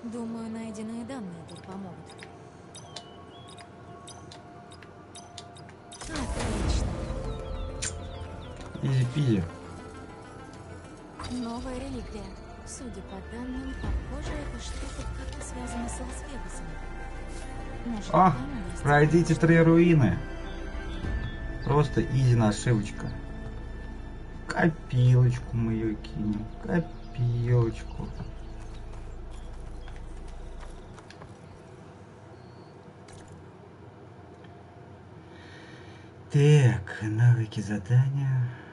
Думаю, найденные данные тут помогут. Отлично. Изи-пизи. Новая реликвия. Судя по данным, похоже, эта штука как-то связана с Лас-Вегасом. Может, О, там есть пройдите что-то? 3 руины. Просто изи на ошибочка. Копилочку мы ее кинем. Копилочку. Так, навыки задания.